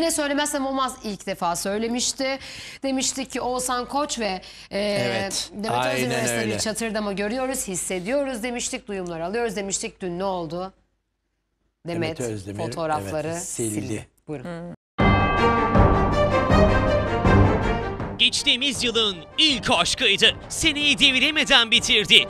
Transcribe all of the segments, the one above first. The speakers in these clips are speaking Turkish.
Yine Söylemezsem Olmaz ilk defa söylemişti. Demiştik ki Oğuzhan Koç ve Demet Özdemir arasında bir çatırdama görüyoruz, hissediyoruz demiştik. Duyumlar alıyoruz demiştik. Dün ne oldu? Demet Özdemir fotoğrafları sildi. Buyurun. Geçtiğimiz yılın ilk aşkıydı. Seneyi deviremeden bitirdi.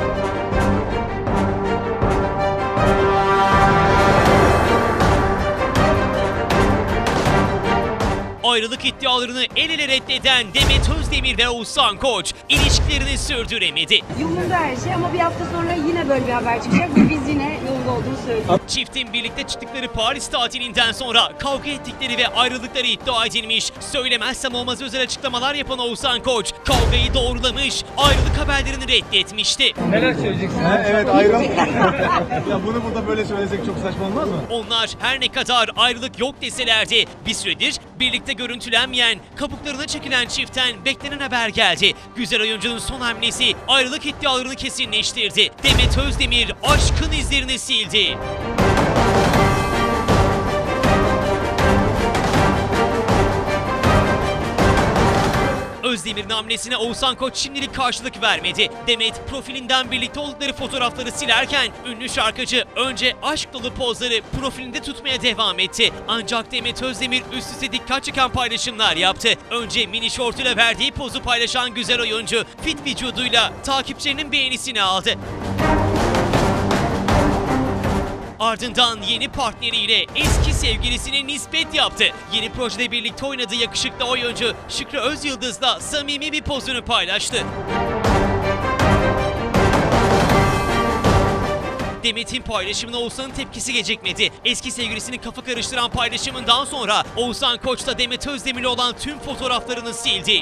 Ayrılık iddialarını el ele reddeden Demet Özdemir ve Oğuzhan Koç ilişkilerini sürdüremedi. Yolunda her şey ama bir hafta sonra yine böyle bir haber çıkacak ve biz yine yolunda olduğunu söylüyoruz. Çiftin birlikte çıktıkları Paris tatilinden sonra kavga ettikleri ve ayrıldıkları iddia edilmiş. Söylemezsem olmaz özel açıklamalar yapan Oğuzhan Koç kavgayı doğrulamış, ayrılık haberlerini reddetmişti. Neler söyleyeceksin? Evet, ayrılık. Ya bunu burada böyle söylesek çok saçma olmaz mı? Onlar her ne kadar ayrılık yok deselerdi bir süredir birlikte görüntülenmeyen, kabuklarına çekilen çiftten beklenen haber geldi. Güzel oyuncunun son hamlesi ayrılık iddialarını kesinleştirdi. Demet Özdemir aşkın izlerini sildi. Özdemir'in hamlesine Oğuzhan Koç şimdilik karşılık vermedi. Demet profilinden birlikte oldukları fotoğrafları silerken ünlü şarkıcı önce aşk dolu pozları profilinde tutmaya devam etti. Ancak Demet Özdemir üst üste dikkat çeken paylaşımlar yaptı. Önce mini şortuyla verdiği pozu paylaşan güzel oyuncu fit vücuduyla takipçilerinin beğenisini aldı. Ardından yeni partneriyle eski sevgilisine nispet yaptı. Yeni projede birlikte oynadığı yakışıklı oyuncu Şükrü Özyıldız'la samimi bir pozunu paylaştı. Demet'in paylaşımına Oğuzhan'ın tepkisi gecikmedi. Eski sevgilisinin kafa karıştıran paylaşımından sonra Oğuzhan Koç da Demet Özdemir'le olan tüm fotoğraflarını sildi.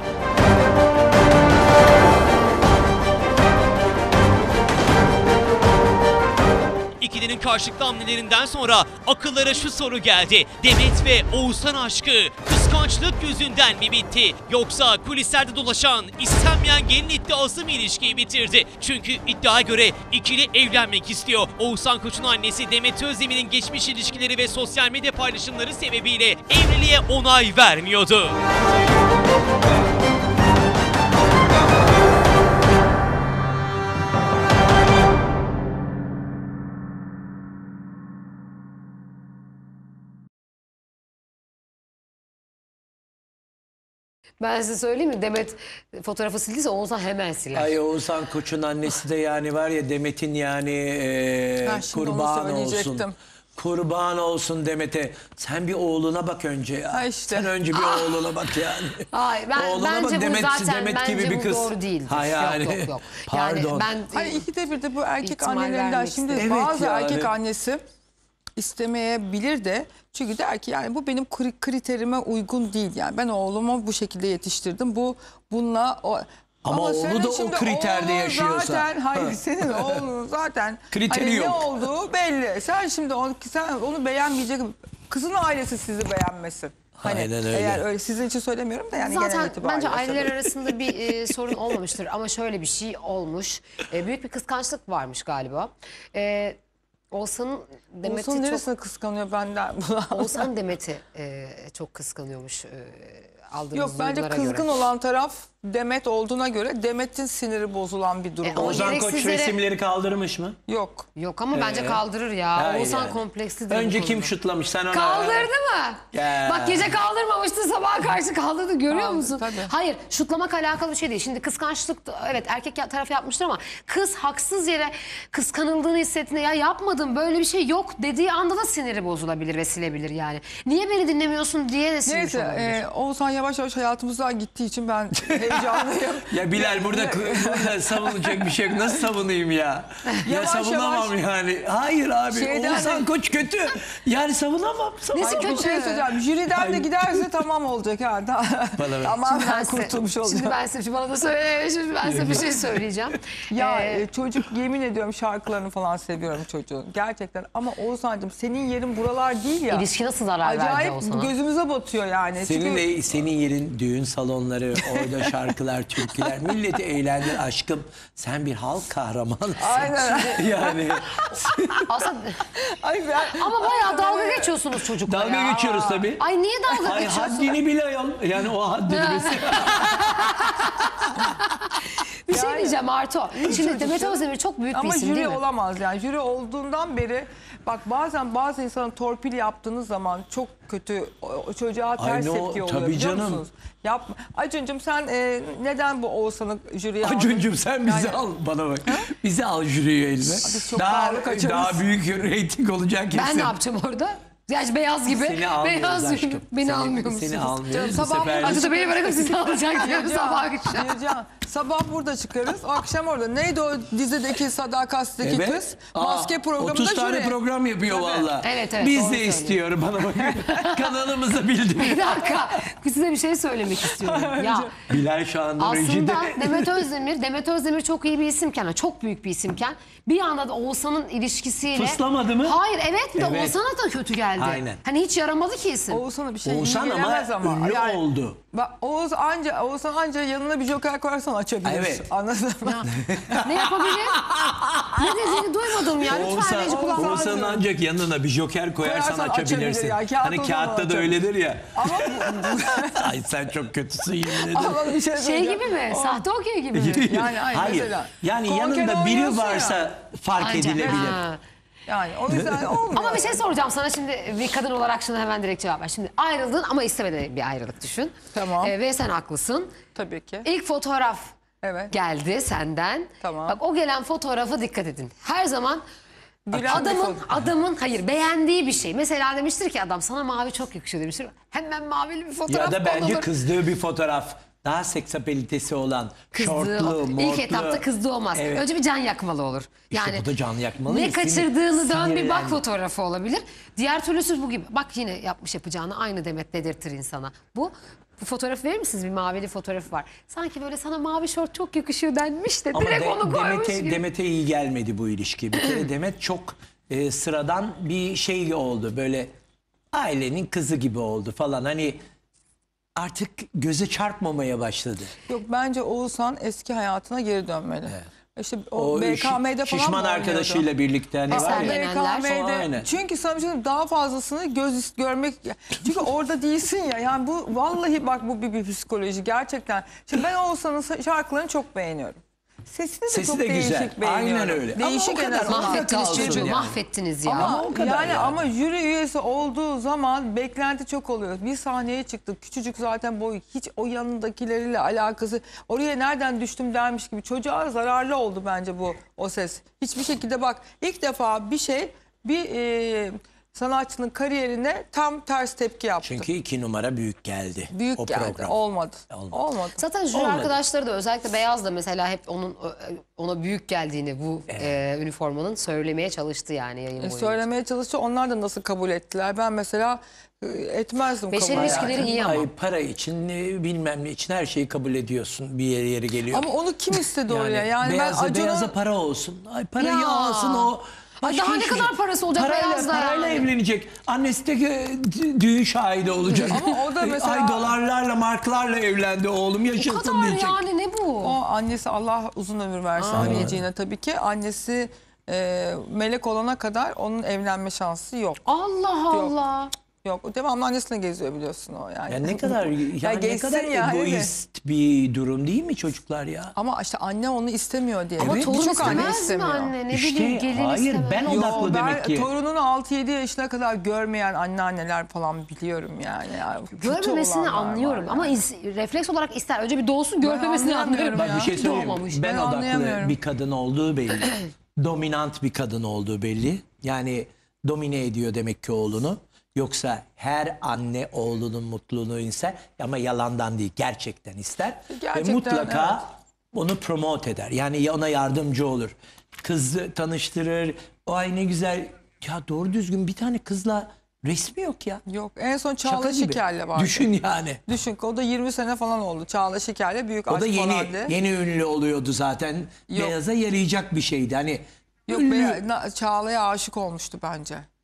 İkilinin karşılıklı hamlelerinden sonra akıllara şu soru geldi. Demet ve Oğuzhan aşkı kıskançlık yüzünden mi bitti? Yoksa kulislerde dolaşan istenmeyen gelin iddiası mı ilişkiyi bitirdi? Çünkü iddiaya göre ikili evlenmek istiyor. Oğuzhan Koç'un annesi Demet Özdemir'in geçmiş ilişkileri ve sosyal medya paylaşımları sebebiyle evliliğe onay vermiyordu. Ben size söyleyeyim mi? Demet fotoğrafı sildiyse Oğuzhan hemen siler. Ay Oğuzhan Koç'un annesi de yani var ya Demet'in yani kurban olsun. Kurban olsun Demet'e. Sen bir oğluna bak önce ya. Ha işte. Sen önce bir oğluna bak yani. Hayır, bence bu zaten bence bu doğru değildir. Ha yani. Yok. Pardon. Yani ben hani ikide bir de bu erkek annelerinden şimdi Evet bazı yani. erkek annesi istemeyebilir de çünkü der ki yani bu benim kriterime uygun değil yani ben oğlumu bu şekilde yetiştirdim bununla ama oğlu da o kriterde yaşıyorsa. Zaten hayır senin oğlun zaten kriteri hani yok. Ne olduğu belli. Sen şimdi onu beğenmeyecek kızın ailesi sizi beğenmesin. Hani aynen öyle. Eğer öyle sizin için söylemiyorum da yani zaten bence aileler söylüyorum. arasında bir sorun olmamıştır ama şöyle bir şey olmuş. Büyük bir kıskançlık varmış galiba. Oğuzhan'ın Demet'i Oğuzhan neresine kıskanıyor benden? Oğuzhan Demet'i çok kıskanıyormuş aldığımız Yok bence kızgın olan taraf Demet olduğuna göre Demet'in siniri bozulan bir durum. Oğuzhan Koç resimleri kaldırmış mı? Yok. Yok ama bence kaldırır ya. Oğuzhan yani. komplekslidir. Önce kim şutlamış sen ona? Kaldırdı mı? Bak gece kaldırmamıştı sabaha karşı kaldırdı görüyor musun? Tabii. Hayır şutlamak alakalı bir şey değil. Şimdi kıskançlık evet erkek tarafı yapmıştır ama kız haksız yere kıskanıldığını hissettiğinde ya yapmadım böyle bir şey yok dediği anda da siniri bozulabilir ve silebilir yani. Niye beni dinlemiyorsun diye de sinmiş olabilir. Neyse Oğuzhan yavaş yavaş hayatımızdan gittiği için ben heyecanlıyım. Ya Bilal burada savunacak bir şey yok. Nasıl savunayım ya? Ya savunamam yani. Hayır abi Oğuzhan Koç kötü. Yani savunamam. Nesi kötü? Bir şey söyleyeceğim. Jüriden de giderse tamam olacak ha. Ama ben kurtulmuş olacağım. Şimdi ben size bana da söyle. Şimdi ben size bir şey söyleyeceğim. Ya çocuk yemin ediyorum şarkılarını falan seviyorum çocuğun. Gerçekten ama Oğuzhan'cığım senin yerin buralar değil ya. İlişki nasıl zarar verdi Acayip Oğuzhan'a? gözümüze batıyor yani. Senin senin yerin düğün salonları, orada şarkılar, türküler, milleti eğlendir aşkım. Sen bir halk kahramanısın. Aynen. Yani Aslında, Ay ben, ama bayağı dalga geçiyorsunuz çocukla dalga ya. geçiyoruz tabii. Ay niye dalga Ay geçiyorsunuz? haddini bil ayol. Yani o haddini bilsin. Bir şey diyeceğim Arto. Şimdi Demet Özdemir çok büyük bir ama isim jüri değil mi? olamaz yani. Jüri olduğundan beri bak bazen bazı insanın torpil yaptığınız zaman çok kötü o çocuğa ters Ay no, tepki oluyor tabii biliyor canım. musunuz? Yapma. Acuncuğum sen neden bu Oğuzhan'ı jüriye aldın? Acuncuğum sen bizi Yani- al bana bak. Bizi al jüriye eline. Biz çok Daha, pahalı kaçarız. daha büyük reyting olacak kesin. Ben ne yapacağım orada? Yani beyaz gibi. Seni almıyoruz Beyaz gibi. aşkım. Beni almıyor musunuz? Seni almıyoruz. Bu sabah sefer Acı da beni bırakıp sizi alacak diyorum sabah akşam. Bircan, sabah burada çıkarız, akşam orada. Neydi o dizideki Sadakats'teki kız? Maske programında 30 tane jüri. program yapıyor valla. Evet, evet, Biz doğru de söylüyorsun. istiyorum bana bakın. Kanalımızı bildirin. Bir dakika. Size bir şey söylemek istiyorum. Ya Bilal şu anda aslında rejide. Demet Özdemir çok iyi bir isimken, çok büyük bir isimken bir anda da Oğuzhan'ın ilişkisiyle... Fıslamadı mı? Hayır, evet, bir de Evet. Oğuzhan'a da kötü geldi. Aynen. Hani hiç yaramadı ki isim. Oğuzhan'a bir şey Oğuzhan iyi gelemez ama. ünlü oldu. Bak Oğuzhan anca yanına bir joker koyarsan açabilir. Evet. Anladın mı? Ne yapabilir? Ne dediğini duymadım ya. Lütfen Reji kulağına. Oğuzhan'ın ancak yanına bir joker koyarsan Koyarsan açabilirsin. açabilir ya, kağıt Hani o kağıtta zaman da öyledir ya. Ama Ay sen çok kötüsün yemin ederim. ama bir şey Şey söyleyeceğim. gibi mi? Sahte okey gibi mi? Yani hayır, Hayır. mesela. Yani Konker yanında biri oynuyorsun varsa ya. fark Ancak. edilebilir. Ha. Yani o yüzden olmuyor. Ama bir şey soracağım sana şimdi, bir kadın olarak şunu hemen direkt cevap ver. Şimdi ayrıldın ama istemeden bir ayrılık düşün. Tamam. Ve sen haklısın. Tabii ki. İlk fotoğraf Evet. geldi senden. Tamam. Bak o gelen fotoğrafa dikkat edin. Her zaman Gülen bir adamın hayır beğendiği bir şey. Mesela demiştir ki adam sana mavi çok yakışıyor demiştir. Hemen mavili bir fotoğraf Ya da bence konulur. kızdığı bir fotoğraf. Daha seksapelitesi olan, Kızdığı, şortlu, mortlu. ilk etapta kızdığı olmaz. Evet. Önce bir can yakmalı olur. İşte bu da can yakmalı Ne ya, kaçırdığını dön bir bak sinirlendi. fotoğrafı olabilir. Diğer türlüsü bu gibi. Bak yine yapacağını aynı Demet dedirtir insana. Bu fotoğrafı verir misiniz? Bir mavili fotoğrafı var. Sanki böyle sana mavi şort çok yakışıyor denmiş de Ama direkt onu koymuş gibi. Demet'e iyi gelmedi bu ilişki. Bir kere Demet çok sıradan bir şey oldu. Böyle ailenin kızı gibi oldu falan. Hani artık göze çarpmamaya başladı. Yok bence Oğuzhan eski hayatına geri dönmeli. İşte o O BKM'de falan şişman mı oynuyordu? arkadaşıyla birlikte hani var ya. Eserlenenler. Aynen. Çünkü sana bir şey söyleyeyim, daha fazlasını görmek çünkü orada değilsin ya yani bu vallahi bak bu bir psikoloji gerçekten. Şimdi ben Oğuzhan'ın şarkılarını çok beğeniyorum. Sesini de Sesi çok de güzel. değişik beğeniyorum. Aynen öyle. Değişik Ama o kadar en azından. Mahvettiniz kalsın çocuğu, yani. mahvettiniz ya. Ama o kadar yani yani. ama jüri üyesi olduğu zaman beklenti çok oluyor. Bir sahneye çıktık. Küçücük zaten boyu. Hiç o yanındakileriyle alakası. Oraya nereden düştüm dermiş gibi. Çocuğa zararlı oldu bence o ses. Hiçbir şekilde bak ilk defa bir sanatçının kariyerine tam ters tepki yaptı. Çünkü 2 numara büyük geldi. Büyük o geldi. program. Olmadı. Olmadı. Zaten jüri Olmadı. arkadaşları da özellikle Beyaz da mesela hep ona büyük geldiğini bu üniformanın söylemeye çalıştı yani yayın boyunca. Söylemeye çalışıyor. Onlar da nasıl kabul ettiler? Ben mesela etmezdim Beşeri kabul. ilişkileri iyi ama. Ay, para için bilmem ne için her şeyi kabul ediyorsun. Bir yeri geliyor. Ama onu kim istedi oraya? Yani ben beyaza para olsun. Ay parayı Ya. alsın o. Ay, daha ne kadar parası olacak Beyaz'da Parayla yani? evlenecek. Annesi de düğün şahidi olacak. Ama o da mesela- Ay dolarlarla marklarla evlendi oğlum Bu yaşasın kadar diyecek. yani ne bu? O annesi Allah uzun ömür versin anneciğine tabii ki. Annesi melek olana kadar onun evlenme şansı yok. Allah Allah. Yok. Devamlı annesine geziyor biliyorsun o yani. Ya ne kadar ne geçsin kadar ya, egoist bir durum değil mi çocuklar ya? Ama işte anne onu istemiyor diye. Ama Evet, torun Birçok anne istemez mi istemiyor. anne? Ne İşte, bileyim gelin hayır, istemez. ben Yo, odaklı demek ki. Torununu 6-7 yaşına kadar görmeyen anneanneler falan biliyorum yani. Kötü Görmemesini olanlar anlıyorum var ama yani. refleks olarak ister. Önce bir doğsun görmemesini anlayamıyorum anlarım. ya. Bak bir şey söyleyeyim. Doğmamış. Ben Ben odaklı anlayamıyorum. bir kadın olduğu belli. Dominant bir kadın olduğu belli. Yani domine ediyor demek ki oğlunu. Yoksa her anne oğlunun mutluluğunu ister ama yalandan değil gerçekten ister. Gerçekten, ve mutlaka evet. onu promote eder. Yani ona yardımcı olur. Kızı tanıştırır. O ay ne güzel. Ya doğru düzgün bir tane kızla resmi yok ya. Yok. En son Şaka Çağla gibi. Şiker'le vardı. Düşün yani. Düşün o da 20 sene falan oldu. Çağla Şiker'le büyük O aşk da falandı. yeni ünlü oluyordu zaten. Yok. Beyaza yarayacak bir şeydi. Hani Yok ünlü- Çağla'ya aşık olmuştu bence.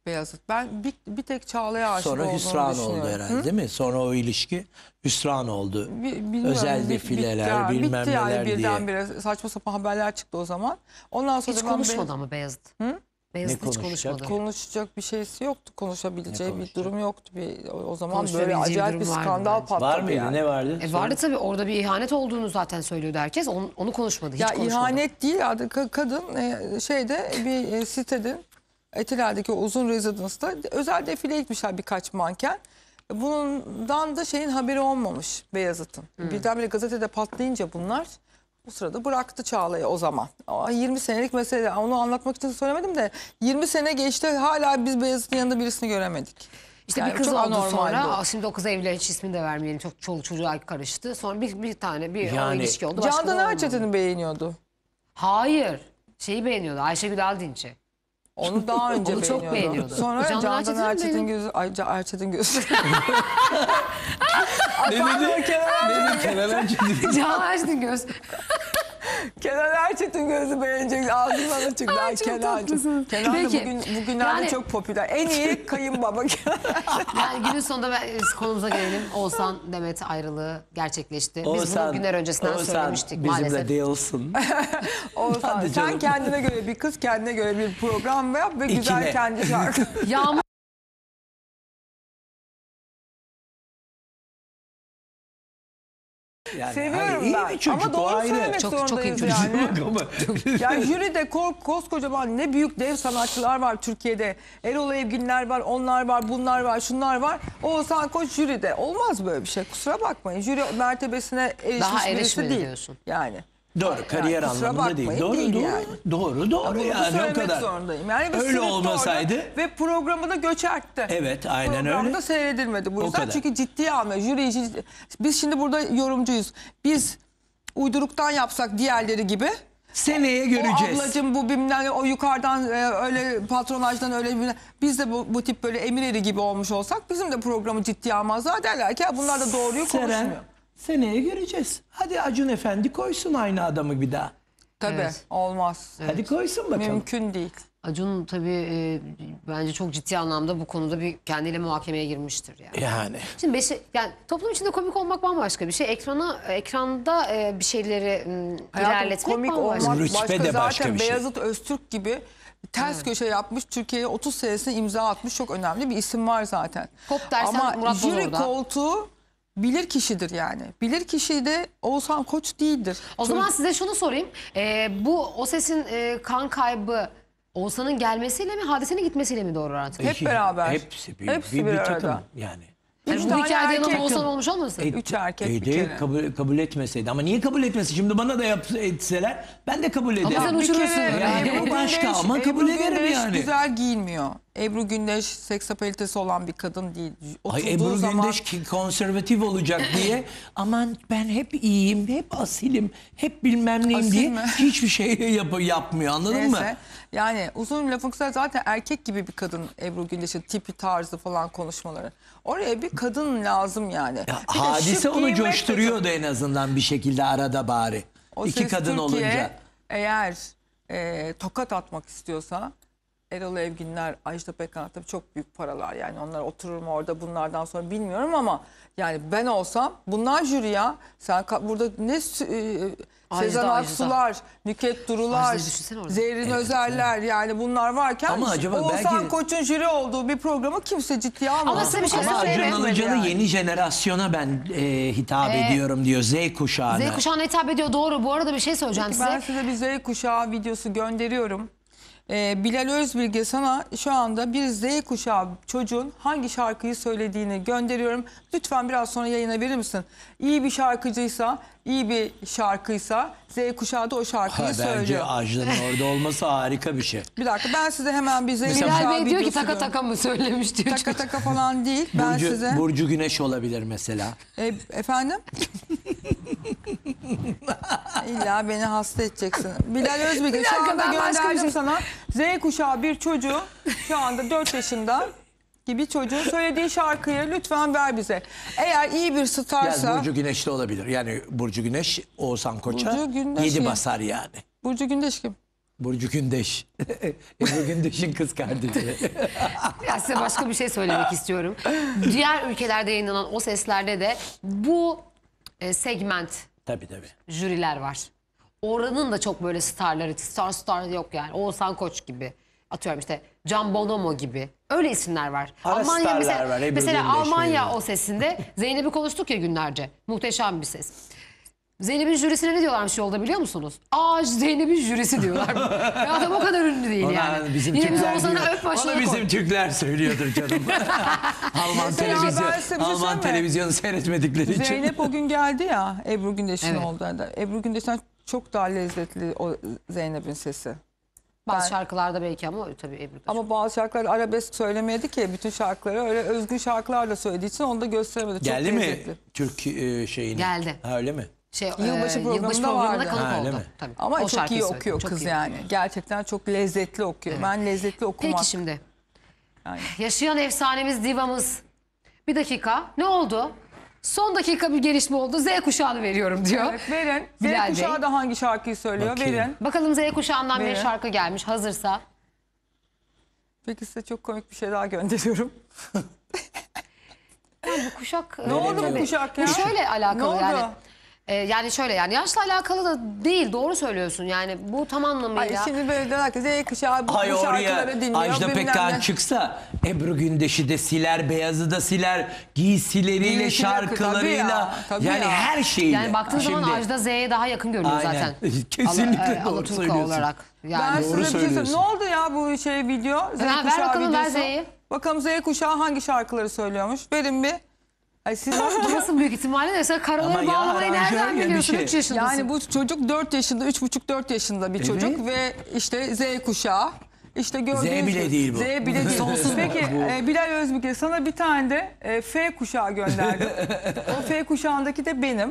Beyazıt. Ben bir tek Çağla'ya aşık Sonra olduğunu hüsran düşünüyorum. oldu herhalde değil mi? Sonra o ilişki hüsran oldu. Bilmiyorum, Özel defileler, bitti bilmem yani neler diye. birdenbire saçma sapan haberler çıktı o zaman. Ondan sonra Hiç ben konuşmadı ama Beyazıt. Beyazıt Ne hiç konuşacak? konuşmadı. konuşacak bir şeysi yoktu. Konuşabileceği bir konuşacak? durum yoktu. O zaman Konuşabileceği böyle bir acayip bir durum vardı skandal bence. patladı. Var mıydı? yani. Ne vardı? Vardı tabii, orada bir ihanet olduğunu zaten söylüyordu herkes. Onu konuşmadı, hiç Ya konuşmadı. ihanet değil, kadın şeyde bir sitede, Etiler'deki o uzun rezidansda özel defile gitmişler birkaç manken. Bundan da şeyin haberi olmamış Beyazıt'ın. Birdenbire gazetede patlayınca bunlar, bu sırada bıraktı Çağla'yı o zaman. 20 senelik mesele, onu anlatmak için söylemedim de 20 sene geçti, hala biz Beyazıt'ın yanında birisini göremedik. İşte Yani bir kız çok oldu anormaldi sonra. o. Şimdi o kız evli, hiç ismini de vermeyelim. Çok çoluk çocuğa karıştı. Sonra bir tane o Yani ilişki oldu. Başka da Candan olmadı. Erçetin'i beğeniyordu. Hayır. Şeyi beğeniyordu. Ayşegül Aldinç'i. Onu daha önce Onu çok beğeniyordu. Sonra Candan Candan Erçetin'i Erçetin beğeniyordu. gözü, Erçetin gözü. Ne dedi? Kenan Erçetin. Can Erçetin göz. Kenan Erçetin gözü beğenecek, ağzından açık. Ay, çok tatlısın. Kenan da Peki, bugünlerde yani- çok popüler. En iyi kayınbaba Kenan. Yani günün sonunda konumuza gelelim. Oğuzhan Demet ayrılığı gerçekleşti. Biz bunu günler öncesinden söylemiştik bizimle maalesef. değilsin. Oğuzhan, Hadi sen canım. kendine göre bir kız, kendine göre bir program yap ve güzel İçine. kendi şarkı. Yağmur Yani, Seviyorum hayır, iyi ben. bir çocuk, Ama o doğru ayrı. söylemek Çok iyi zorundayız çocuk. yani. Ama Yani jüride koskocaman ne büyük dev sanatçılar var Türkiye'de. Erol Evginler var, onlar var, bunlar var, şunlar var. Oğuzhan Koç jüride. Olmaz böyle bir şey. Kusura bakmayın. Jüri mertebesine erişmiş Daha birisi erişmedi değil. diyorsun. Yani. doğru, kariyer kusura anlamında değil. bakmayın, Doğru, değil doğru. yani. Doğru Bunu yani o söylemek kadar. zorundayım. Yani bir Öyle sınıfta olmasaydı. orada ve programı da göçertti. Evet, aynen Programda öyle. seyredilmedi bu O yüzden. kadar. Çünkü ciddiye almıyor. Jüri biz şimdi burada yorumcuyuz. Biz uyduruktan yapsak diğerleri gibi. Seneye O göreceğiz. ablacığım bu bilmem ne, o yukarıdan öyle patronajdan öyle biz de bu tip böyle emir eri gibi olmuş olsak bizim de programı ciddiye almazlar, derler ki "Ya bunlar da doğruyu konuşmuyor." Seren, seneye göreceğiz. Hadi Acun Efendi koysun aynı adamı bir daha. Tabii Evet. olmaz. Hadi koysun bakalım. Mümkün değil. Acun tabii bence çok ciddi anlamda bu konuda bir kendiyle muhakemeye girmiştir yani. Yani. Şimdi yani toplum içinde komik olmak bambaşka bir şey. Ekranda bir şeyleri Hayatım, ilerletmek komik bambaşka. olmak Rütbe başka. de Zaten başka bir şey. Beyazıt Öztürk gibi ters köşe yapmış, Türkiye'ye 30 senesine imza atmış çok önemli bir isim var zaten. Pop dersen Ama Murat Boz jüri orada. koltuğu bilir kişidir yani. Bilir kişi de Oğuzhan Koç değildir. O zaman size şunu sorayım. O sesin kan kaybı Oğuzhan'ın gelmesiyle mi, Hadise'nin gitmesiyle mi doğru orantılı? Hep beraber. Hepsi bir, Hepsi bir, bir takım arada. yani. Yani Üç bu tane hikayede yalan erkek. Oğuzhan olmuş olmasın? 3 erkek bir de kere. kabul etmeseydi. Ama niye kabul etmesin? Şimdi bana da etseler ben de kabul ederim. sen Bir uçurursun. kere Yani Ebru o başka Gündeş- ama kabul Ebru ederim Gündeş yani. güzel giyinmiyor. Ebru Gündeş seksapalitesi olan bir kadın değil. Ay Oturduğu Ebru zaman Gündeş ki konservatif olacak diye aman ben hep iyiyim, hep asilim, hep bilmem neyim Asil diye mi? hiçbir şey yapmıyor anladın mı? neyse. Yani uzun lafın kısa zaten erkek gibi bir kadın Ebru Gündeş'in tipi, tarzı falan, konuşmaları. Oraya bir kadın lazım yani. Bir de Hadise şık onu giyinmek de coşturuyordu en azından bir şekilde arada bari. O İki Ses kadın Türkiye olunca. eğer tokat atmak istiyorsa Erol Evginler, Ajda Pekkan tabii çok büyük paralar yani, onlar oturur mu orada bunlardan sonra bilmiyorum ama yani ben olsam bunlar jüri ya. Sen burada ne Sezen Aksu'lar, Nükhet Durular, Ajda'yı düşünsene orada. Zerrin Özer'ler yani bunlar varken Ama acaba Oğuzhan belki- Koç'un jüri olduğu bir programı kimse ciddiye almaz. Ama size bir şey Ama söyleyeyim Acun mi? Ilıcalı Yani. yeni jenerasyona ben hitap ediyorum diyor. Z kuşağına. Z kuşağına hitap ediyor, doğru. Bu arada bir şey söyleyeceğim Peki ben size. size bir Z kuşağı videosu gönderiyorum. Bilal Özbilge sana şu anda bir Z kuşağı çocuğun hangi şarkıyı söylediğini gönderiyorum. Lütfen biraz sonra yayına verir misin? İyi bir şarkıcıysa, iyi bir şarkıysa Z kuşağı da o şarkıyı Bence söylüyor. Ajda'nın orada olması harika bir şey. Bir dakika ben size hemen bir Z kuşağı Bilal Bey diyor ki videosu taka taka mı söylemiş diyor. Taka taka falan değil. Ben Burcu, size... Burcu Güneş olabilir mesela. Efendim? İlla beni hasta edeceksin. Bilal Özbilge şu dakika, anda ben başka bir gönderdim şey- sana. Z kuşağı bir çocuğu şu anda 4 yaşında gibi çocuğun söylediği şarkıyı lütfen ver bize. Eğer iyi bir Yani starsa Burcu Güneş de olabilir. Yani Burcu Güneş Oğuzhan Koç'a Burcu Güneş 7 mi? basar yani. Burcu Gündeş kim? Burcu Gündeş. Ebru Gündeş'in kız kardeşi. Ya size başka bir şey söylemek istiyorum. Diğer ülkelerde yayınlanan O Sesler'de de bu segment Tabii. jüriler var. Oranın da çok böyle starları, star yok yani. Oğuzhan Koç gibi. Atıyorum işte Can Bonomo gibi. Öyle isimler var. Ara starlar var, Ebru mesela Gündeş Almanya gibi. O Ses'inde Zeynep'i konuştuk ya günlerce. Muhteşem bir ses. Zeynep'in jürisine ne diyorlarmış yolda biliyor musunuz? Zeynep'in jürisi diyorlar. Ya adam o kadar ünlü değil yani. Bizim Yine biz Türkler Oğuzhan'ı diyor. öp başına Onu bizim koy. Türkler söylüyordur canım. Alman ben size bir şey Alman söyleyeyim mi? televizyonu seyretmedikleri için. Zeynep o gün geldi ya Ebru Gündeş'in Evet. olduğunda. Ebru Gündeş'ten çok daha lezzetli o Zeynep'in sesi. Bazı şarkılarda belki ama tabii Ebru'da. Ama bazı şarkılar arabesk söylemedi ki bütün şarkıları öyle özgün şarkılarla söylediği için onu da gösteremedi. Çok Geldi mi lezzetli. Türk şeyine? Geldi. Ha, öyle mi? Yılbaşı programında vardı. konuk Ha, öyle oldu. mi? Tabii. Ama O çok şarkıyı iyi söyledi, okuyor çok kız iyi. yani. Gerçekten çok lezzetli okuyor. Ben lezzetli okumak. Peki şimdi Yani. yaşayan efsanemiz divamız bir dakika ne oldu? Son dakika bir gelişme oldu. Z kuşağını veriyorum diyor. Evet, verin. Bilal Z kuşağı Bey. da hangi şarkıyı söylüyor? Bakayım. Verin. Bakalım Z kuşağından bir Verin. şarkı gelmiş hazırsa. Peki size çok komik bir şey daha gönderiyorum. Bu kuşak Ne oldu bu tabii. kuşak ya? Bu şöyle alakalı Ne oldu? yani. Yani şöyle yani yaşla alakalı da değil doğru söylüyorsun yani bu tam Ay, anlamıyla. şimdi böyle diyorlar ki Z kuşağı bu Ay şarkıları oraya dinliyor. Ajda bilmem Pekkan ne. çıksa Ebru Gündeş'i de siler, Beyaz'ı da siler, giysileriyle, Giysileri, şarkılarıyla, tabii yani ya. her şeyiyle. Yani baktığın zaman Şimdi- Ajda Z'ye daha yakın görünüyor Aynen. zaten. Kesinlikle doğru Alaturka söylüyorsun. olarak. Ben Yani size bir şey söyleyeyim. söylüyorsun. Ne oldu ya bu video? Z ver kuşağı bakalım, ver videosu. Z'yi. Bakalım Z kuşağı hangi şarkıları söylüyormuş? Verin bir. Ay siz nasıl büyük ihtimalle de sen Ama karaları ya, bağlamayı aranjör nereden ya bir biliyorsun? şey. 3 yaşındasın. yani bu çocuk 4 yaşında, 3,5-4 yaşında bir çocuk ve işte Z kuşağı. İşte gördüğünüz bile değil bu. Z bile değil. Sonsuz Peki Bilal Özbük'e sana bir tane de F kuşağı gönderdim. O F kuşağındaki de benim.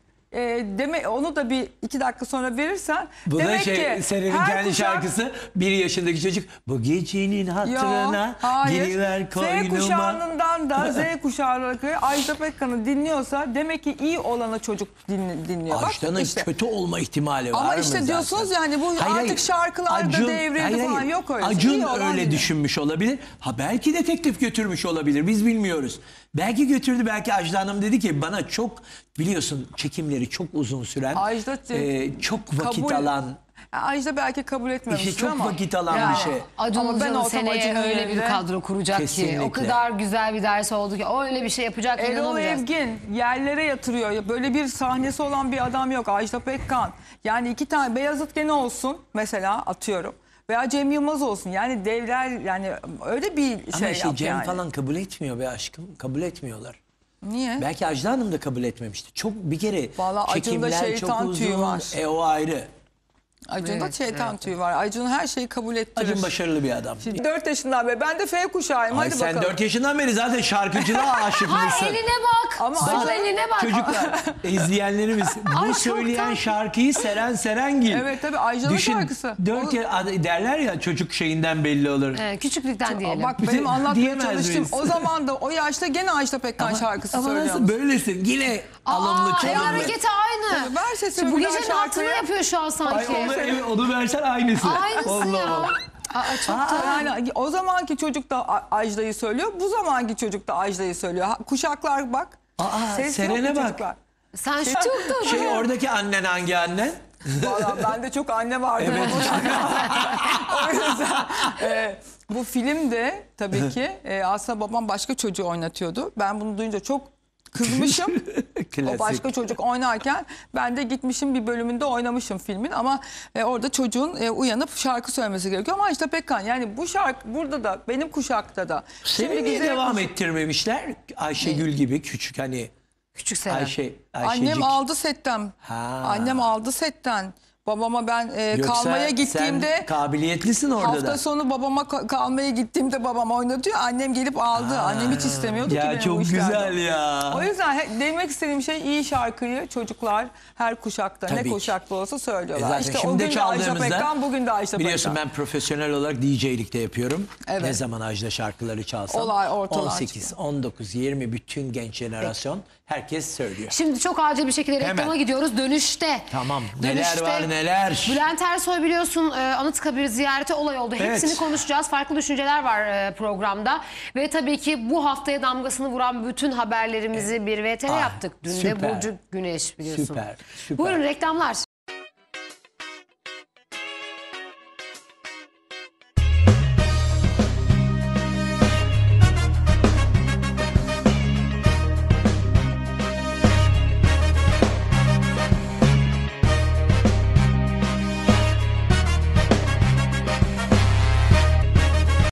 Onu da bir 2 dakika sonra verirsen Bu da demek ki Seren'in her kendi kuşak- şarkısı. 1 yaşındaki çocuk bu gecenin hatırına giriver F koynuma. kuşağından da Z kuşağına Ajda Pekkan'ı dinliyorsa demek ki iyi olanı çocuk dinliyor. Bak Ajda'nın işte. kötü olma ihtimali var Ama mı işte zaten? diyorsunuz yani bu artık şarkılarda devrildi falan, yok öyle. Acun İyi olan öyle dinliyor. düşünmüş olabilir. Ha belki detektif götürmüş olabilir. Biz bilmiyoruz. Belki götürdü, belki Ajda Hanım dedi ki bana çok biliyorsun çekimleri çok uzun süren, Ajda çok vakit alan, Ajda belki kabul etmemiştir İşte çok ama. vakit alan Yani. bir şey. Acun Ama ben Ilıcalı olsam seneye Acun'un öyle bir yerinde- kadro kuracak ki. Kesinlikle. O kadar güzel bir ders oldu ki. O öyle bir şey yapacak ki Erol inanamayacağız. Evgin yerlere yatırıyor. Böyle bir sahnesi olan bir adam yok. Ajda Pekkan. Yani 2 tane Beyazıt gene olsun mesela atıyorum. Veya Cem Yılmaz olsun. Yani devler yani öyle bir ama şey işte yap Cem yani. falan kabul etmiyor be aşkım. Kabul etmiyorlar. Niye? Belki Ajda Hanım da kabul etmemişti. Çok bir kere Vallahi Acun'da çekimler çok şeytan tüyü uzun. var. O ayrı. Acun'da Evet, şeytan tüyü var. Acun her şeyi kabul ettirir. Acun başarılı bir adam. 4 yaşından beri. Ben de F kuşağıyım. Ay Hadi sen bakalım. 4 yaşından beri zaten şarkıcılığa aşıkmışsın. Ay eline bak. Ama Al Ajda- eline bak. Çocuklar, izleyenlerimiz Ay, bu çok söyleyen tatlı. şarkıyı Seren Serengil. Evet tabii Ajda'nın şarkısı. 4 derler ya çocuk şeyinden belli olur. Küçüklükten diyelim. Bak benim anlatmaya Diyemez çalıştım. miyiz? O zaman da o yaşta gene Ajda Pekkan şarkısı Ama söylüyor. nasıl böylesin? Yine alımlı El çalımlı. hareketi aynı. Tabii, ver sesimi Şimdi bu bir daha gecenin hattını şarkıya. yapıyor şu an Ay sanki. onu versen aynısı. Aynısı Allah ya. Allah. Çok da. Yani o zamanki çocuk da Ajda'yı söylüyor. Bu zamanki çocuk da Ajda'yı söylüyor. Kuşaklar bak. Ses yok Seren'e bu bak. çocuklar. Sen çok da. Şey oradaki annen hangi annen? Valla bende çok anne vardı. O yüzden bu filmde tabii ki aslında babam başka çocuğu oynatıyordu. Ben bunu duyunca çok kızmışım. O başka çocuk oynarken ben de gitmişim bir bölümünde oynamışım filmin ama orada çocuğun uyanıp şarkı söylemesi gerekiyor. Ama işte Pekkan yani bu şarkı burada da benim kuşakta da. Seni niye devam ettirmemişler? Ayşegül gibi küçük hani Küçük Seren. Ayşecik. Annem aldı setten. Ha. Annem aldı setten. Babama ben Yoksa kalmaya gittiğimde sen kabiliyetlisin orada hafta da. sonu babama kalmaya gittiğimde babam oynatıyor. Annem gelip aldı. Annem hiç istemiyordu ki Ya benim çok bu işlerde. güzel ya. O yüzden demek istediğim şey iyi şarkıyı çocuklar her kuşakta Tabii ne ki. kuşakta olsa söylüyorlar. Zaten işte o şimdi gün de Ajda çaldığımızda Pekkan, bugün de Ajda biliyorsun Pekkan. ben profesyonel olarak DJ'likte yapıyorum. Evet. Ne zaman Ajda şarkıları çalsam Olay ortalığa 18, 19, 20 bütün genç jenerasyon herkes söylüyor. Şimdi çok acil bir şekilde reklama Hemen. gidiyoruz. Dönüşte. Tamam. Neler var, neler. Bülent Ersoy biliyorsun Anıtkabir ziyareti olay oldu. Hepsini Evet. konuşacağız. Farklı düşünceler var programda. Ve tabii ki bu haftaya damgasını vuran bütün haberlerimizi bir VTR yaptık. Dün de süper. Burcu Güneş biliyorsun. Süper. Buyurun reklamlar.